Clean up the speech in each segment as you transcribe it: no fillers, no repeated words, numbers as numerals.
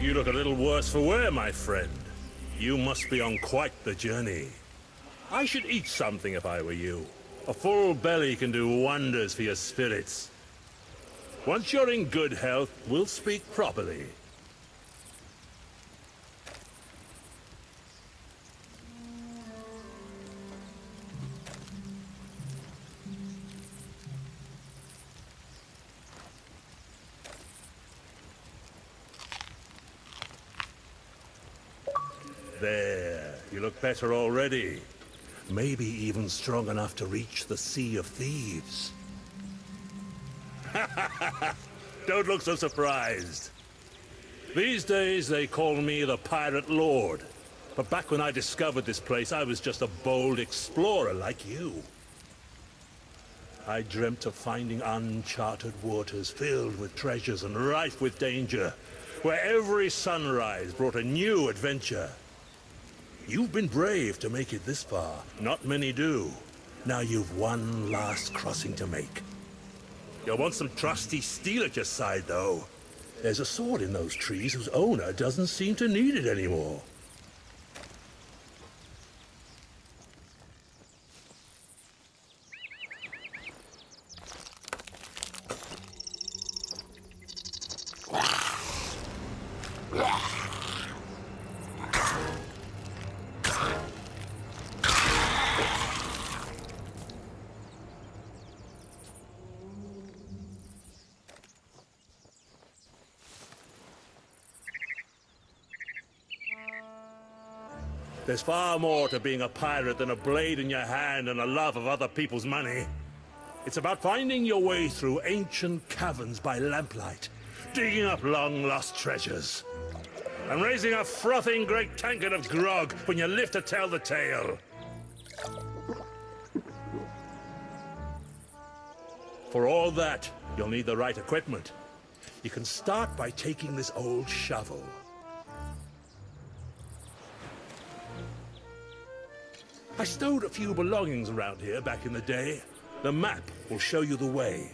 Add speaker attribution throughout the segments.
Speaker 1: You look a little worse for wear, my friend. You must be on quite the journey. I should eat something if I were you. A full belly can do wonders for your spirits. Once you're in good health, we'll speak properly. There, you look better already. Maybe even strong enough to reach the Sea of Thieves. Don't look so surprised. These days they call me the Pirate Lord. But back when I discovered this place, I was just a bold explorer like you. I dreamt of finding uncharted waters filled with treasures and rife with danger, where every sunrise brought a new adventure. You've been brave to make it this far. Not many do. Now you've one last crossing to make. You'll want some trusty steel at your side, though. There's a sword in those trees whose owner doesn't seem to need it anymore. There's far more to being a pirate than a blade in your hand and a love of other people's money. It's about finding your way through ancient caverns by lamplight, digging up long-lost treasures, and raising a frothing great tankard of grog when you live to tell the tale. For all that, you'll need the right equipment. You can start by taking this old shovel. I stowed a few belongings around here back in the day. The map will show you the way.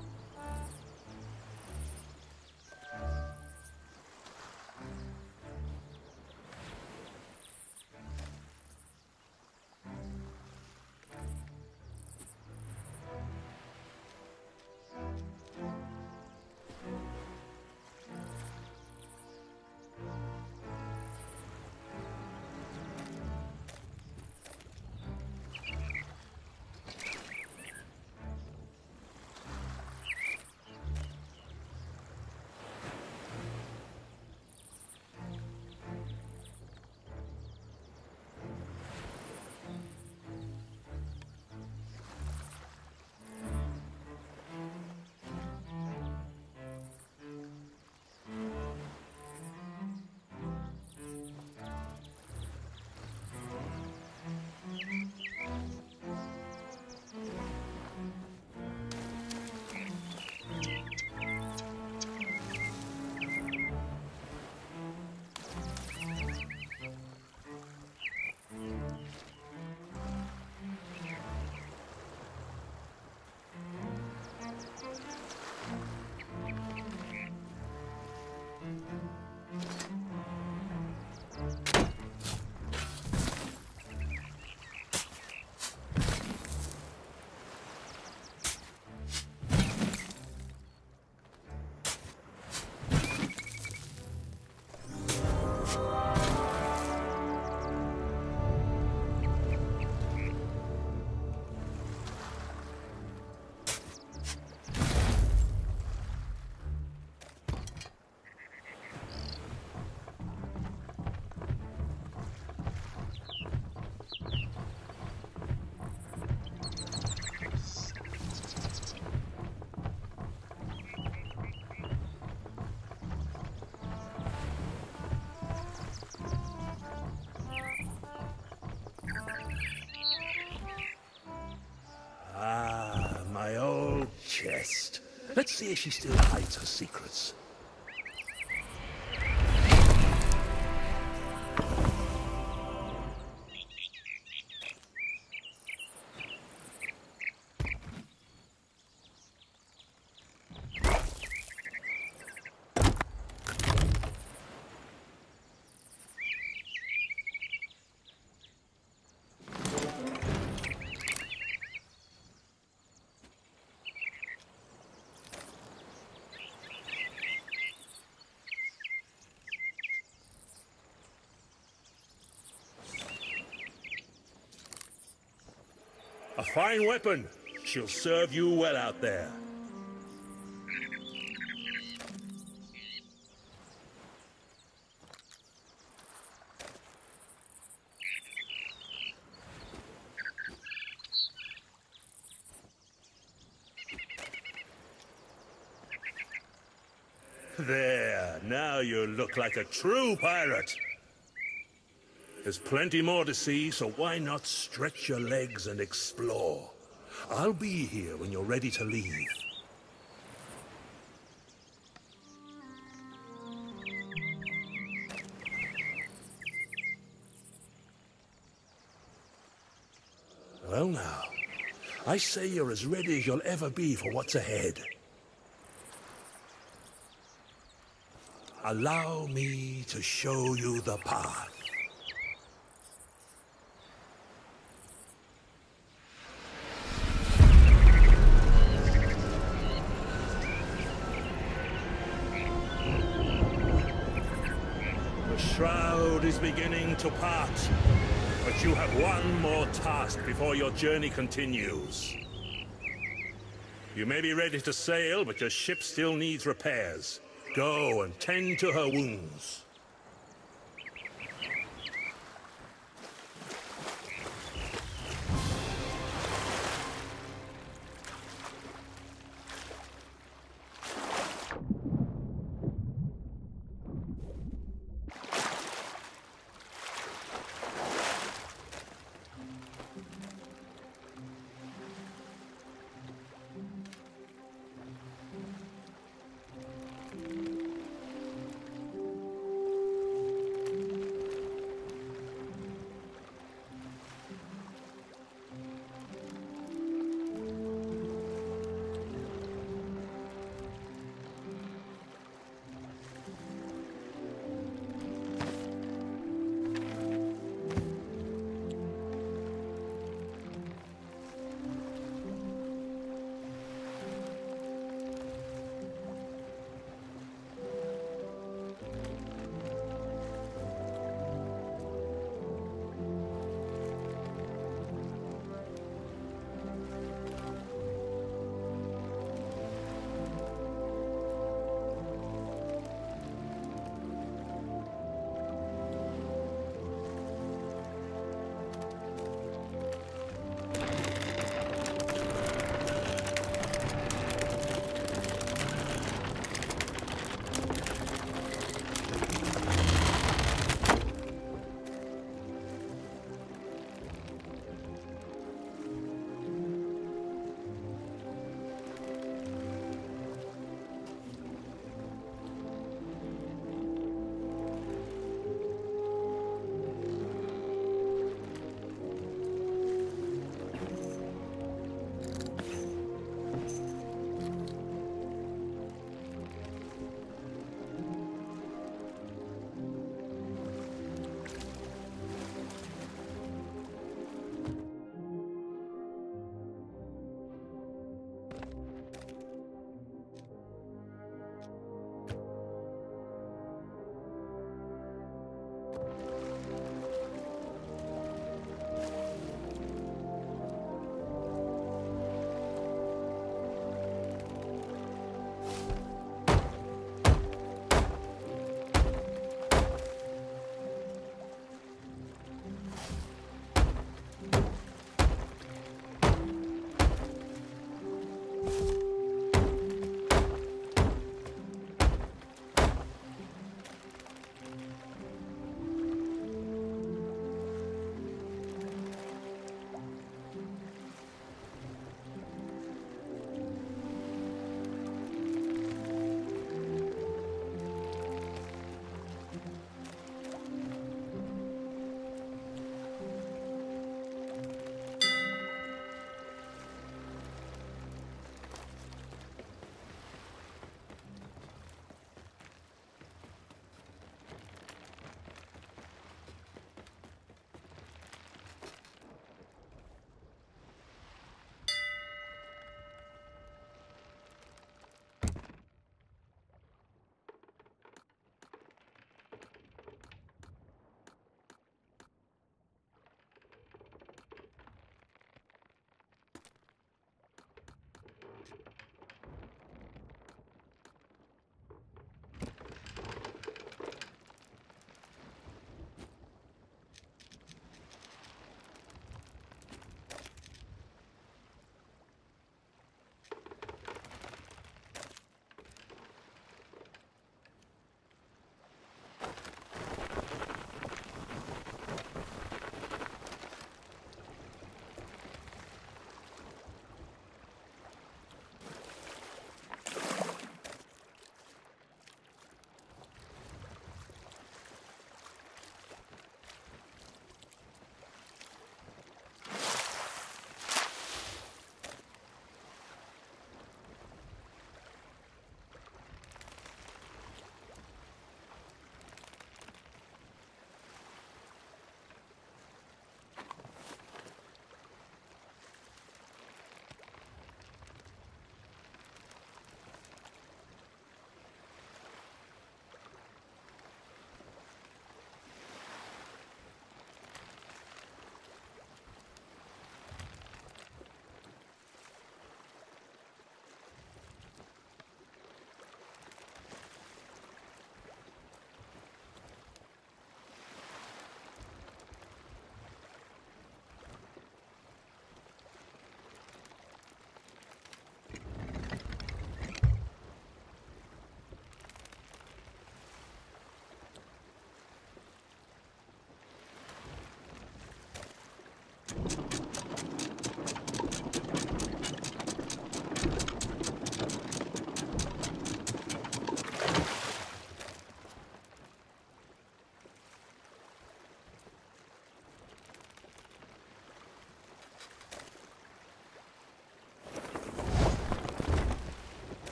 Speaker 1: Chest. Let's see if she still hides her secrets. A fine weapon. She'll serve you well out there. There, now you look like a true pirate. There's plenty more to see, so why not stretch your legs and explore? I'll be here when you're ready to leave. Well now, I say you're as ready as you'll ever be for what's ahead. Allow me to show you the path. The shroud is beginning to part, but you have one more task before your journey continues. You may be ready to sail, but your ship still needs repairs. Go and tend to her wounds.